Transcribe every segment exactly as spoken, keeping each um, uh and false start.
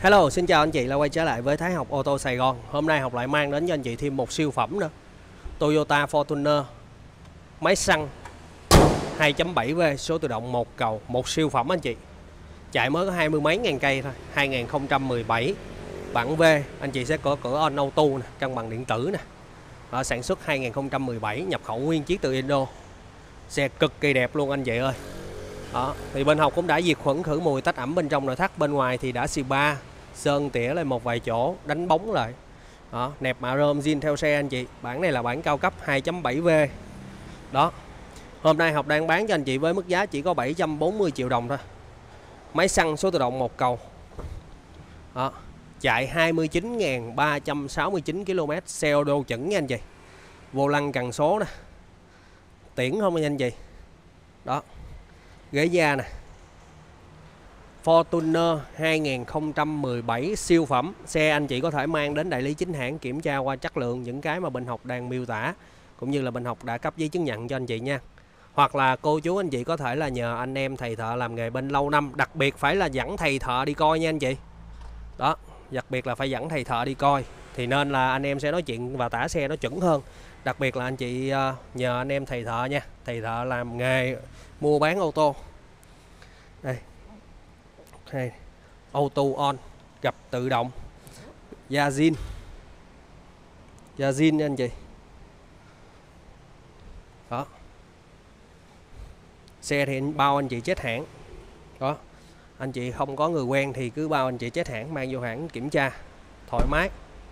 Hello, xin chào anh chị đã quay trở lại với Thái Học ô tô Sài Gòn. Hôm nay Học lại mang đến cho anh chị thêm một siêu phẩm nữa. Toyota Fortuner máy xăng hai chấm bảy V số tự động một cầu, một siêu phẩm anh chị. Chạy mới có hai mươi mấy ngàn cây thôi, hai nghìn không trăm mười bảy. Bản V anh chị sẽ có cửa on auto nè, cân bằng điện tử nè. Ở sản xuất hai nghìn không trăm mười bảy, nhập khẩu nguyên chiếc từ Indo. Xe cực kỳ đẹp luôn anh chị ơi. Đó, thì bên Học cũng đã diệt khuẩn khử mùi tách ẩm bên trong nội thất, bên ngoài thì đã xì ba, sơn tỉa lên một vài chỗ, đánh bóng lại. Đó, nẹp mạ rơm zin theo xe anh chị. Bản này là bản cao cấp hai chấm bảy V. Đó. Hôm nay Học đang bán cho anh chị với mức giá chỉ có bảy trăm bốn mươi triệu đồng thôi. Máy xăng số tự động một cầu. Đó, chạy hai mươi chín nghìn ba trăm sáu mươi chín ki lô mét, xe ô tô chuẩn nha anh chị. Vô lăng cần số nè. Tiễn không nha anh chị. Đó. Ghế da nè. Fortuner hai nghìn không trăm mười bảy siêu phẩm. Xe anh chị có thể mang đến đại lý chính hãng kiểm tra qua chất lượng những cái mà bên Học đang miêu tả, cũng như là bên Học đã cấp giấy chứng nhận cho anh chị nha. Hoặc là cô chú anh chị có thể là nhờ anh em thầy thợ làm nghề bên lâu năm, đặc biệt phải là dẫn thầy thợ đi coi nha anh chị. Đó, đặc biệt là phải dẫn thầy thợ đi coi thì nên là anh em sẽ nói chuyện và tả xe nó chuẩn hơn. Đặc biệt là anh chị nhờ anh em thầy thợ nha, thầy thợ làm nghề mua bán ô tô. Đây. Đây. Auto on, gập tự động, da zin, da zin nha anh chị. Đó. Xe thì bao anh chị chết hãng. Đó. Anh chị không có người quen thì cứ bao anh chị chết hãng, mang vô hãng kiểm tra thoải mái.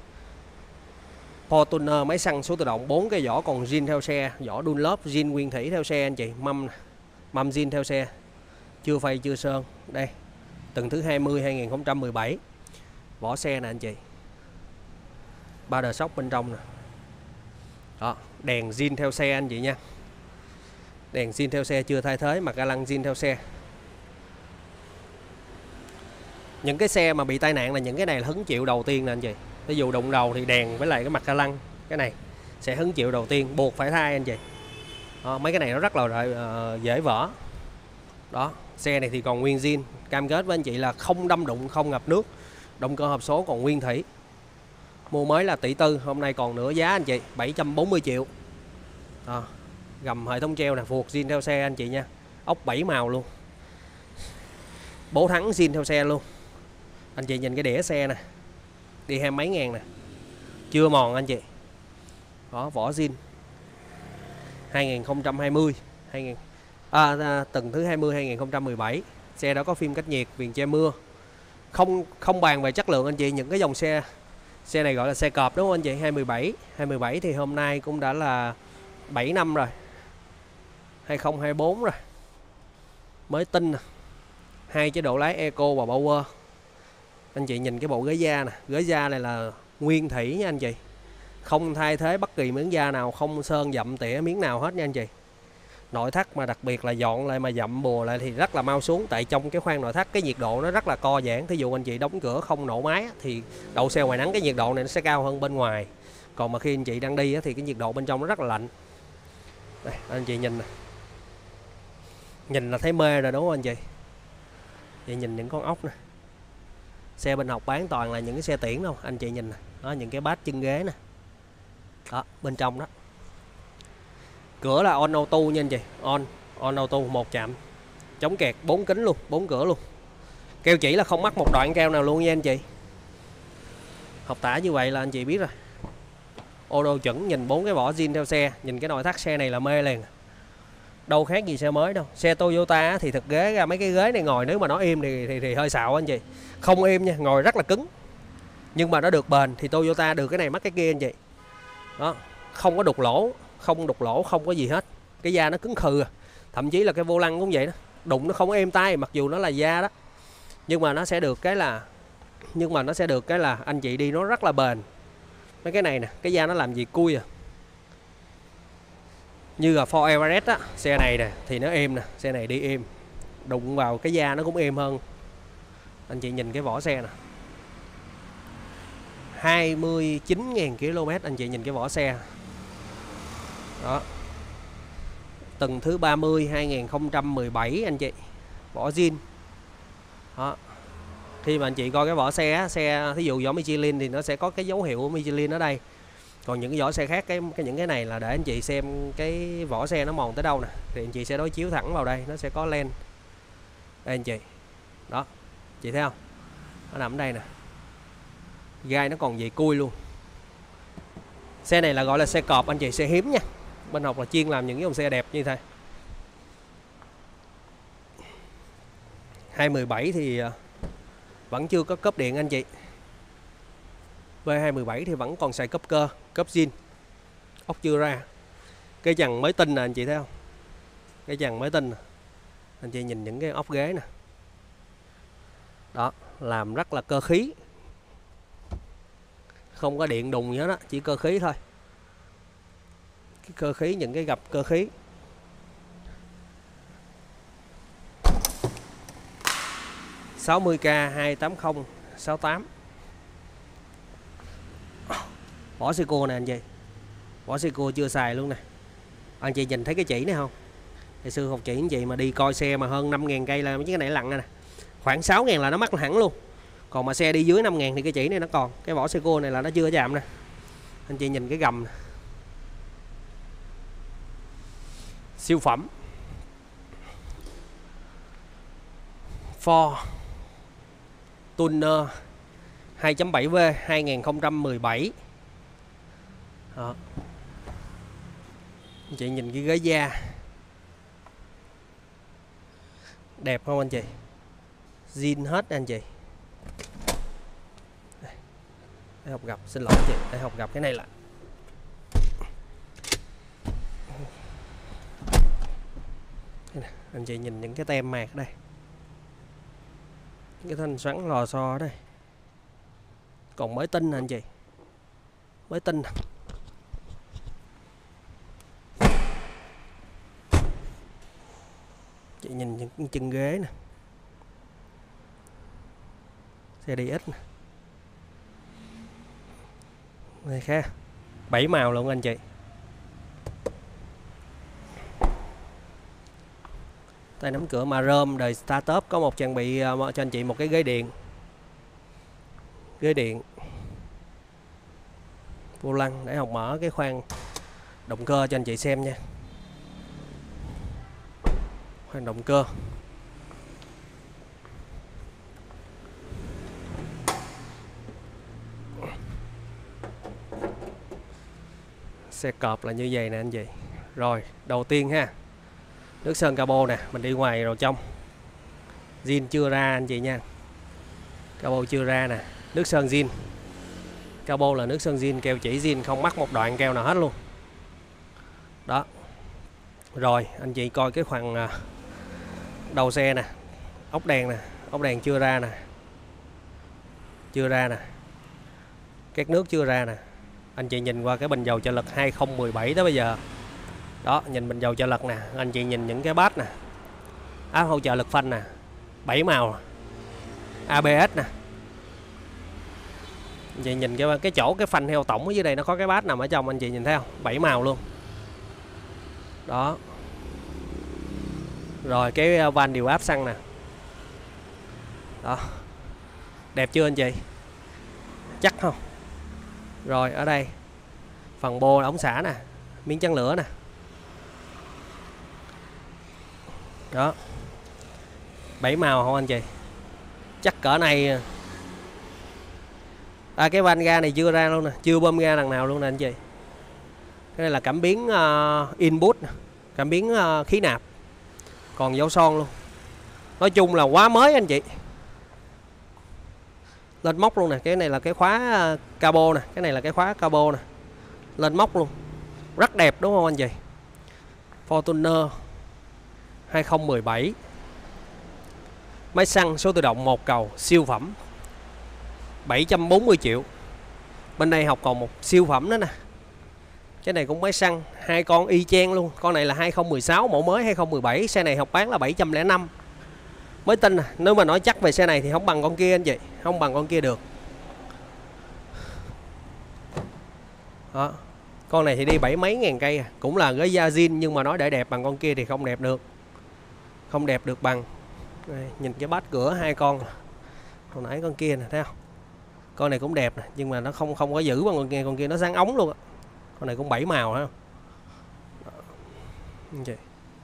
Fortuner máy xăng số tự động, bốn cái vỏ còn zin theo xe, vỏ Dunlop zin nguyên thủy theo xe anh chị, mâm mâm zin theo xe, chưa phay chưa sơn. Đây, tuần thứ hai mươi hai nghìn không trăm mười bảy. Vỏ xe nè anh chị, ba đờ sóc bên trong nè. Đó, đèn zin theo xe anh chị nha, đèn zin theo xe chưa thay thế, mặt ga lăng zin theo xe. Những cái xe mà bị tai nạn là những cái này là hứng chịu đầu tiên nè anh chị. Ví dụ đụng đầu thì đèn với lại cái mặt ga lăng cái này sẽ hứng chịu đầu tiên, buộc phải thay anh chị. Đó, mấy cái này nó rất là uh, dễ vỡ. Đó, xe này thì còn nguyên zin, cam kết với anh chị là không đâm đụng, không ngập nước, động cơ hộp số còn nguyên thủy. Mua mới là tỷ tư, hôm nay còn nửa giá anh chị, bảy trăm bốn mươi triệu. Đó, gầm hệ thống treo nè, phuộc zin theo xe anh chị nha, ốc bảy màu luôn, bố thắng zin theo xe luôn. Anh chị nhìn cái đĩa xe nè, đi hai mấy ngàn nè, chưa mòn anh chị. Đó, vỏ zin hai nghìn không trăm hai mươi, hai nghìn à, à, tuần thứ hai mươi hai nghìn không trăm mười bảy. Xe đó có phim cách nhiệt, viền che mưa. Không không bàn về chất lượng anh chị, những cái dòng xe xe này gọi là xe cọp đúng không anh chị? hai mươi bảy, hai mươi bảy thì hôm nay cũng đã là bảy năm rồi. hai không hai tư rồi. Mới tinh nè. Hai chế độ lái Eco và Power. Anh chị nhìn cái bộ ghế da nè, ghế da này là nguyên thủy nha anh chị. Không thay thế bất kỳ miếng da nào, không sơn dặm tỉa miếng nào hết nha anh chị. Nội thất mà đặc biệt là dọn lại mà dặm bùa lại thì rất là mau xuống, tại trong cái khoang nội thất cái nhiệt độ nó rất là co giãn. Thí dụ anh chị đóng cửa không nổ máy thì đậu xe ngoài nắng cái nhiệt độ này nó sẽ cao hơn bên ngoài. Còn mà khi anh chị đang đi thì cái nhiệt độ bên trong nó rất là lạnh. Đây, anh chị nhìn nè. Nhìn là thấy mê rồi đúng không anh chị? Vậy nhìn những con ốc nè. Xe bên Học bán toàn là những cái xe tiễn đâu, anh chị nhìn nè. Đó, những cái bát chân ghế nè. Đó, bên trong đó. Cửa là on auto nha anh chị, on on auto một chạm, chống kẹt bốn kính luôn, bốn cửa luôn. Keo chỉ là không mắc một đoạn keo nào luôn nha anh chị. Học tả như vậy là anh chị biết rồi. Ô tô chuẩn, nhìn bốn cái vỏ zin theo xe, nhìn cái nội thất xe này là mê liền. Đâu khác gì xe mới đâu. Xe Toyota thì thực ghế ra mấy cái ghế này ngồi nếu mà nó im thì, thì, thì hơi xạo anh chị. Không im nha, ngồi rất là cứng. Nhưng mà nó được bền thì Toyota được cái này mắc cái kia anh chị. Đó, không có đục lỗ, không đục lỗ, không có gì hết. Cái da nó cứng khừ à. Thậm chí là cái vô lăng cũng vậy đó, đụng nó không êm tay mặc dù nó là da đó. Nhưng mà nó sẽ được cái là nhưng mà nó sẽ được cái là anh chị đi nó rất là bền. Mấy cái này nè, cái da nó làm gì cui à. Như là Ford Everest á, xe này nè thì nó êm nè, xe này đi êm. Đụng vào cái da nó cũng êm hơn. Anh chị nhìn cái vỏ xe nè, hai mươi chín nghìn ki lô mét anh chị nhìn cái vỏ xe. Đó. Tuần thứ ba mươi hai nghìn không trăm mười bảy anh chị. Vỏ zin. Đó. Khi mà anh chị coi cái vỏ xe xe thí dụ vỏ Michelin thì nó sẽ có cái dấu hiệu của Michelin ở đây. Còn những cái vỏ xe khác, cái, cái những cái này là để anh chị xem cái vỏ xe nó mòn tới đâu nè, thì anh chị sẽ đối chiếu thẳng vào đây, nó sẽ có len đây anh chị. Đó, chị thấy không? Nó nằm ở đây nè. Gai nó còn vậy cui luôn. Xe này là gọi là xe cọp anh chị, xe hiếm nha. Bên Học là chuyên làm những cái dòng xe đẹp như thế. hai một bảy thì vẫn chưa có cốp điện anh chị. V hai một bảy thì vẫn còn xài cốp cơ, cốp zin. Ốc chưa ra. Cái chằn mới tinh nè anh chị thấy không? Cái chằn mới tinh nè. Anh chị nhìn những cái ốc ghế nè. Đó, làm rất là cơ khí. Không có điện đùng gì hết đó, chỉ cơ khí thôi. Cái cơ khí, những cái gập cơ khí. sáu mươi K hai tám không sáu tám. Vỏ sơ cua nè anh chị. Vỏ sơ cua chưa xài luôn nè. Anh chị nhìn thấy cái chỉ này không? Ngày xưa học chỉ anh chị mà đi coi xe mà hơn năm ngàn cây là mấy cái này lặn nè. Khoảng sáu ngàn là nó mắc hẳn luôn. Còn mà xe đi dưới năm ngàn thì cái chỉ này nó còn. Cái vỏ sơ cua này là nó chưa chạm nè. Anh chị nhìn cái gầm nè. Siêu phẩm Ford Tuner hai chấm bảy V hai không một bảy. Đó. Anh chị nhìn cái ghế da đẹp không anh chị? Zin hết anh chị. Đây. Để Học gặp, xin lỗi chị, để Học gặp cái này là anh chị nhìn những cái tem mạc đây, cái thanh xoắn lò xo đây, còn mới tinh nè anh chị, mới tinh nè. Chị nhìn những chân ghế nè, xe đi ít nè, này kha bảy màu luôn anh chị. Tay nắm cửa mà rơm đời startup, có một trang bị uh, cho anh chị một cái ghế điện, ghế điện vô lăng. Để Học mở cái khoang động cơ cho anh chị xem nha. Khoang động cơ xe cọp là như vậy nè anh chị. Rồi đầu tiên ha, nước sơn cabo nè, mình đi ngoài rồi trong zin chưa ra anh chị nha. Cabo chưa ra nè, nước sơn zin. Cabo là nước sơn zin, keo chỉ zin, không mắc một đoạn keo nào hết luôn. Đó. Rồi anh chị coi cái khoang đầu xe nè, ốc đèn nè, ốc đèn chưa ra nè, chưa ra nè, két nước chưa ra nè. Anh chị nhìn qua cái bình dầu trợ lực hai không một bảy tới bây giờ. Đó, nhìn bình dầu trợ lực nè, anh chị nhìn những cái bát nè, áp hỗ trợ lực phanh nè, bảy màu, a bê ét nè. Anh chị nhìn cái cái chỗ cái phanh heo tổng ở dưới đây nó có cái bát nằm ở trong, anh chị nhìn thấy không? bảy màu luôn. Đó. Rồi cái van điều áp xăng nè. Đó. Đẹp chưa anh chị? Chắc không? Rồi ở đây phần bô ống xả nè, miếng chắn lửa nè. Đó. Bảy màu không anh chị? Chắc cỡ này. À, cái van ga này chưa ra luôn nè, chưa bơm ga lần nào luôn nè anh chị. Cái này là cảm biến uh, input, cảm biến uh, khí nạp. Còn dấu son luôn. Nói chung là quá mới anh chị. Lên móc luôn nè, cái này là cái khóa uh, cabo nè, cái này là cái khóa cabo nè. Lên móc luôn. Rất đẹp đúng không anh chị? Fortuner hai không một bảy. Máy xăng số tự động một cầu, siêu phẩm, bảy trăm bốn mươi triệu. Bên đây Học còn một siêu phẩm nữa nè. Cái này cũng máy xăng, hai con y chang luôn. Con này là hai không một sáu, mẫu mới hai không một bảy. Xe này Học bán là bảy trăm lẻ năm. Mới tin nè. Nếu mà nói chắc về xe này thì không bằng con kia anh chị, không bằng con kia được. Đó. Con này thì đi bảy mấy ngàn cây à. Cũng là ghế da zin, nhưng mà nói để đẹp bằng con kia thì không đẹp được. Không đẹp được bằng. Đây, nhìn cái bát cửa hai con Hồi nãy con kia nè, thấy không? Con này cũng đẹp nè, nhưng mà nó không không có giữ bằng con kia, con kia nó sáng ống luôn á. Con này cũng bảy màu ha. Okay.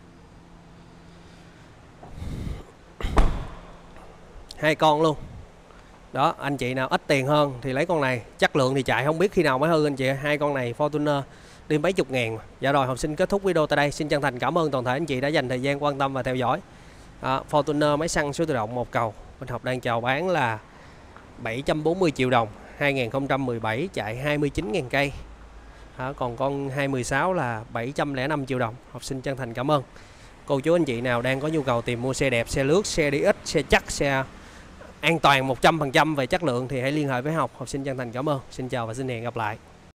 Hai con luôn. Đó, anh chị nào ít tiền hơn thì lấy con này, chất lượng thì chạy không biết khi nào mới hư anh chị. Hai con này Fortuner đi mấy chục ngàn mà. Dạ rồi, học sinh kết thúc video tại đây. Xin chân thành cảm ơn toàn thể anh chị đã dành thời gian quan tâm và theo dõi. À, Fortuner máy xăng số tự động một cầu, bên học đang chào bán là bảy trăm bốn mươi triệu đồng, hai nghìn không trăm mười bảy chạy hai mươi chín nghìn cây. À, còn con hai mười sáu là bảy trăm lẻ năm triệu đồng. Học sinh chân thành cảm ơn. Cô chú anh chị nào đang có nhu cầu tìm mua xe đẹp, xe lướt, xe đi ít, xe chắc, xe an toàn một trăm phần trăm về chất lượng thì hãy liên hệ với học. Học sinh chân thành cảm ơn. Xin chào và xin hẹn gặp lại.